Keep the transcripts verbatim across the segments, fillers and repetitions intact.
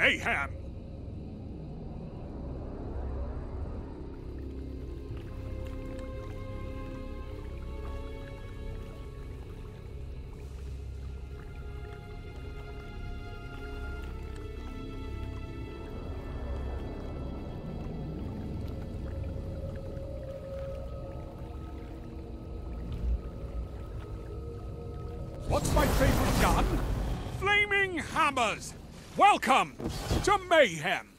mayhem! What's my favorite gun? Flaming hammers! Welcome to mayhem!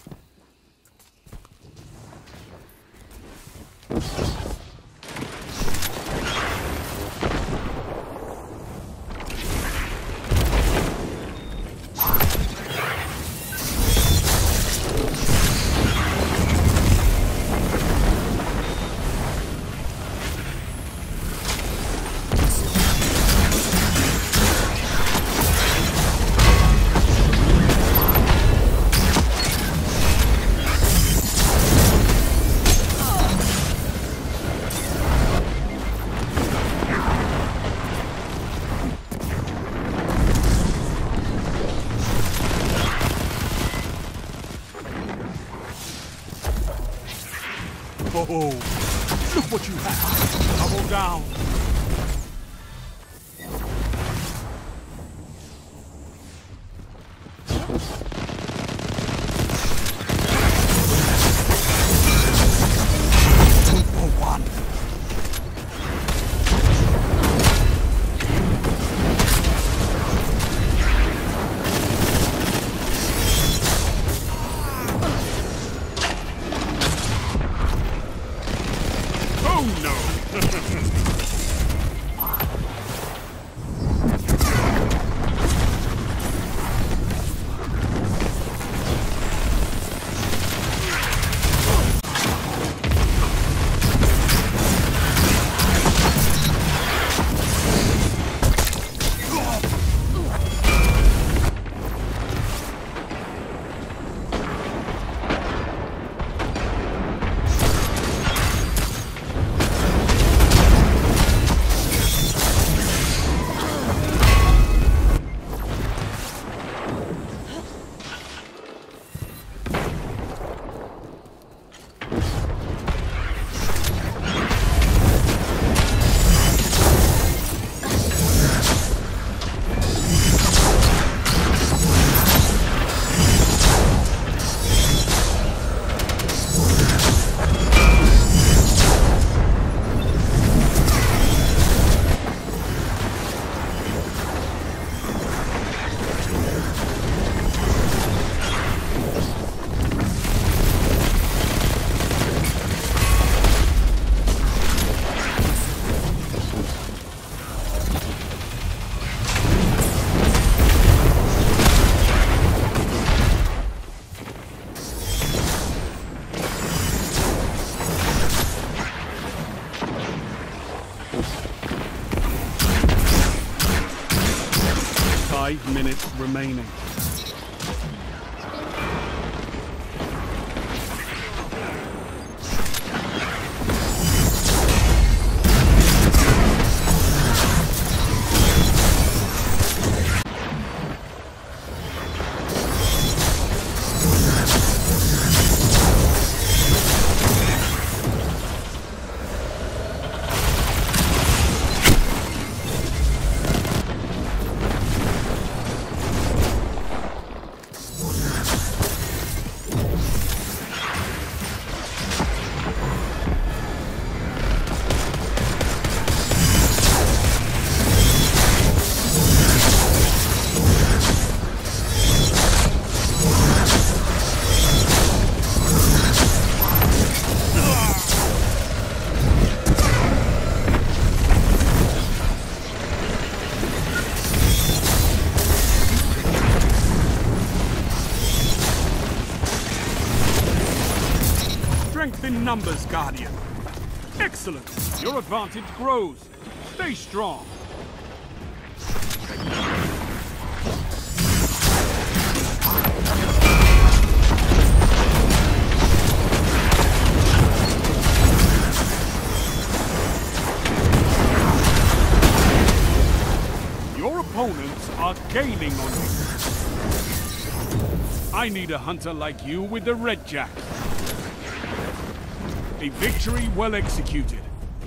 Oh, look what you have! Double down! Two for one! Oh no! Five minutes remaining. Strength in numbers, Guardian. Excellent. Your advantage grows. Stay strong. Your opponents are gaining on you. I need a hunter like you with the Red Jack. A victory well executed.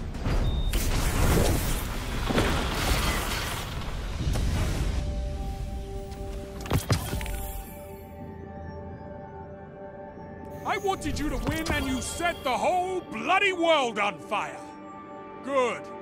I wanted you to win and you set the whole bloody world on fire. Good.